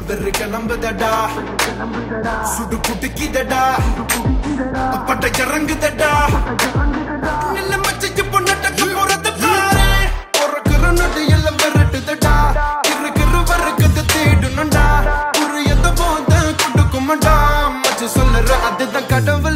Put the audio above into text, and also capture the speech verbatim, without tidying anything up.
வெறுக்க நம்புதடா சுடு குட்டுக்கிதடா பட்ட இறங்குதடா நில மச்சைக்கு பொண்ணட்டக்கு போறது பாரு பொறக்குற நொடி எல்லாம் விரட்டுதடா இருக்கிற வரைக்குது தேடணும்டா ஒரு எந்த போத கொடுக்குமாடா மச்ச சொல்லுற அதுதான் கடவுள்